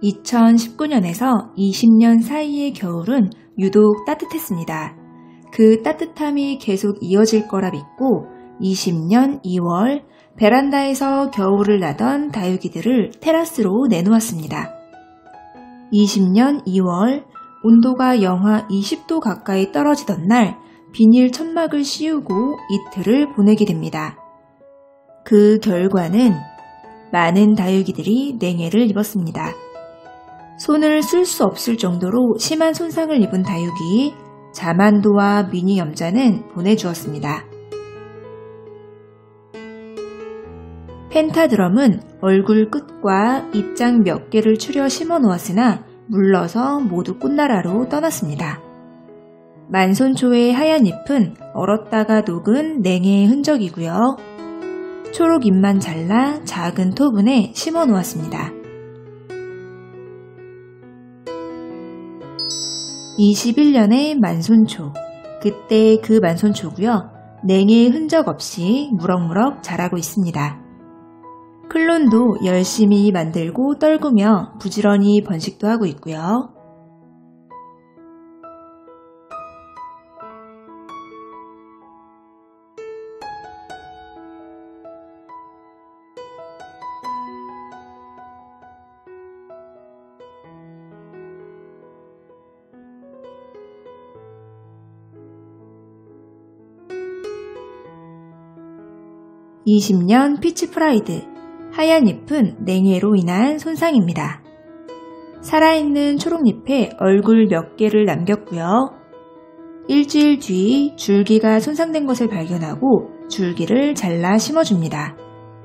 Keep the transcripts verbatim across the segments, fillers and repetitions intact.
이천십구 년에서 이십 년 사이의 겨울은 유독 따뜻했습니다. 그 따뜻함이 계속 이어질 거라 믿고 이십 년 이월 베란다에서 겨울을 나던 다육이들을 테라스로 내놓았습니다. 이십 년 이월 온도가 영하 이십 도 가까이 떨어지던 날 비닐 천막을 씌우고 이틀을 보내게 됩니다. 그 결과는 많은 다육이들이 냉해를 입었습니다. 손을 쓸 수 없을 정도로 심한 손상을 입은 다육이 자만도와 미니 염자는 보내주었습니다. 펜타드럼은 얼굴 끝과 잎장 몇 개를 추려 심어 놓았으나 물러서 모두 꽃나라로 떠났습니다. 만손초의 하얀 잎은 얼었다가 녹은 냉해의 흔적이고요. 초록 잎만 잘라 작은 토분에 심어 놓았습니다. 이십일 년의 만손초, 그때 그 만손초고요. 냉해의 흔적 없이 무럭무럭 자라고 있습니다. 클론도 열심히 만들고 떨구며 부지런히 번식도 하고 있고요. 이십 년 피치 프라이드, 하얀 잎은 냉해로 인한 손상입니다. 살아있는 초록잎에 얼굴 몇 개를 남겼고요. 일주일 뒤 줄기가 손상된 것을 발견하고 줄기를 잘라 심어줍니다.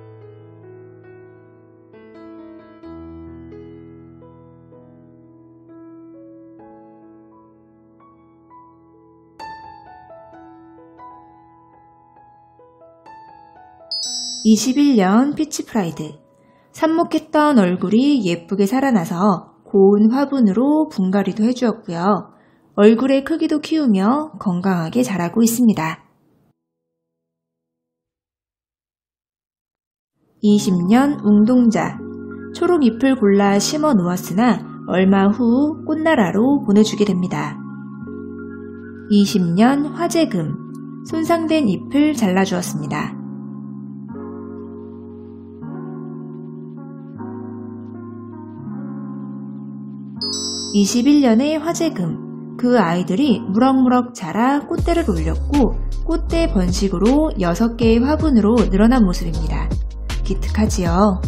이십일 년 피치 프라이드, 삽목했던 얼굴이 예쁘게 살아나서 고운 화분으로 분갈이도 해주었고요. 얼굴의 크기도 키우며 건강하게 자라고 있습니다. 이십 년 웅동자, 초록 잎을 골라 심어 놓았으나 얼마 후 꽃나라로 보내주게 됩니다. 이십 년 화재금, 손상된 잎을 잘라주었습니다. 이십일 년의 화재금, 그 아이들이 무럭무럭 자라 꽃대를 올렸고 꽃대 번식으로 여섯 개의 화분으로 늘어난 모습입니다. 기특하지요?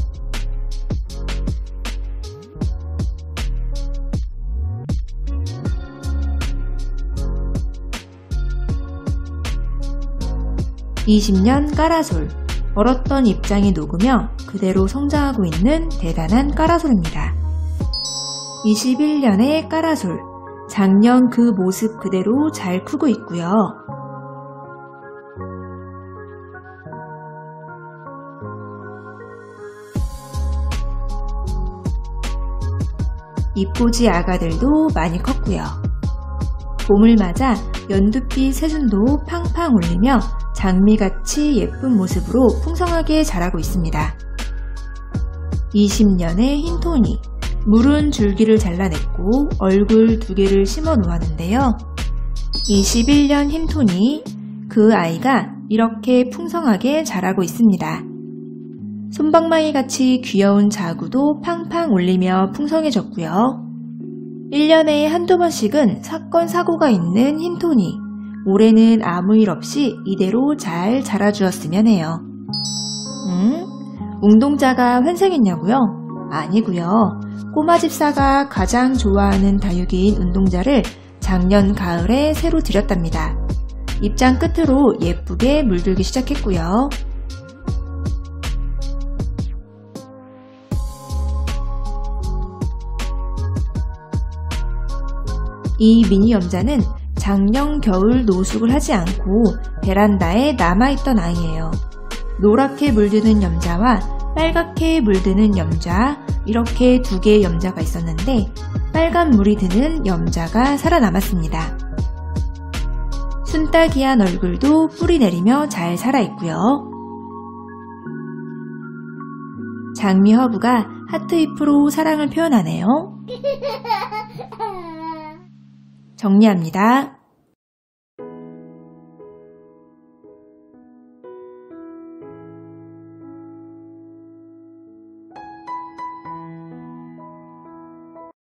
이십 년 까라솔, 얼었던 잎장이 녹으며 그대로 성장하고 있는 대단한 까라솔입니다. 이십일 년의 까라솔, 작년 그 모습 그대로 잘 크고 있고요. 잎꽂이 아가들도 많이 컸고요. 봄을 맞아 연두빛 새순도 팡팡 울리며 장미같이 예쁜 모습으로 풍성하게 자라고 있습니다. 이십 년의 흰토니, 물은 줄기를 잘라냈고 얼굴 두 개를 심어 놓았는데요. 이십일 년 흰토니, 그 아이가 이렇게 풍성하게 자라고 있습니다. 솜방망이 같이 귀여운 자구도 팡팡 울리며 풍성해졌고요. 일 년에 한두 번씩은 사건 사고가 있는 흰토니, 올해는 아무 일 없이 이대로 잘 자라주었으면 해요. 음? 웅동자가 환생했냐고요? 아니고요. 꼬마집사가 가장 좋아하는 다육이인 운동자를 작년 가을에 새로 들였답니다. 잎장 끝으로 예쁘게 물들기 시작했고요. 이 미니 염자는 작년 겨울 노숙을 하지 않고 베란다에 남아있던 아이예요. 노랗게 물드는 염자와 빨갛게 물드는 염자, 이렇게 두 개의 염자가 있었는데 빨간 물이 드는 염자가 살아남았습니다. 순따기한 얼굴도 뿌리 내리며 잘 살아있고요. 장미 허브가 하트잎으로 사랑을 표현하네요. 정리합니다.